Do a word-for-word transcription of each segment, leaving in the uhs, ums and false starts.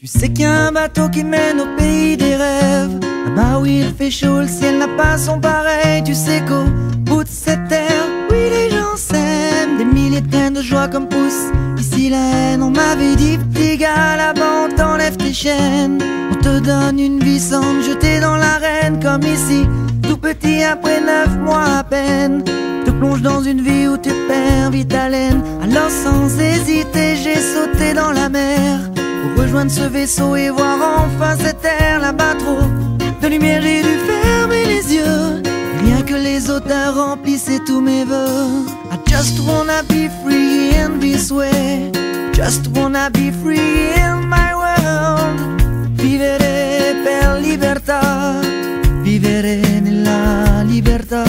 Tu sais qu'il y a un bateau qui mène au pays des rêves. Là-bas où il fait chaud, le ciel n'a pas son pareil. Tu sais qu'au bout de cette terre, oui les gens s'aiment. Des milliers de graines de joie comme poussent ici la haine. On m'avait dit petit gars, là-bas on t'enlève tes chaînes. On te donne une vie sans te jeter dans l'arène. Comme ici, tout petit après neuf mois à peine, te plonge dans une vie où tu perds vite haleine. Alors sans hésiter j'ai sauté dans la mer pour rejoindre ce vaisseau et voir enfin cette terre. Là-bas trop de lumière, j'ai dû fermer les yeux. Rien que les odeurs remplissaient tous mes vœux. I just wanna be free in this way. Just wanna be free in my world. Vivere per libertà. Vivere nella libertà.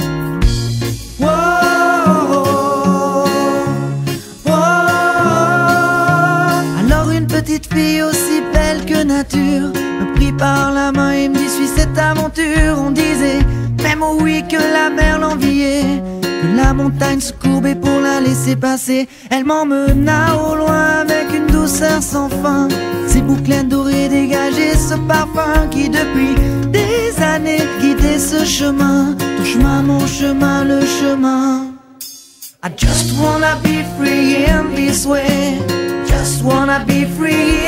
Petite fille aussi belle que nature me prit par la main et me dit suis cette aventure. On disait même oh oui que la mer l'enviait, que la montagne se courbait pour la laisser passer. Elle m'emmena au loin avec une douceur sans fin. Ses boucles dorées dégageaient ce parfum qui depuis des années guidait ce chemin. Ton chemin, mon chemin, le chemin. I just wanna be free in this way. Just wanna be free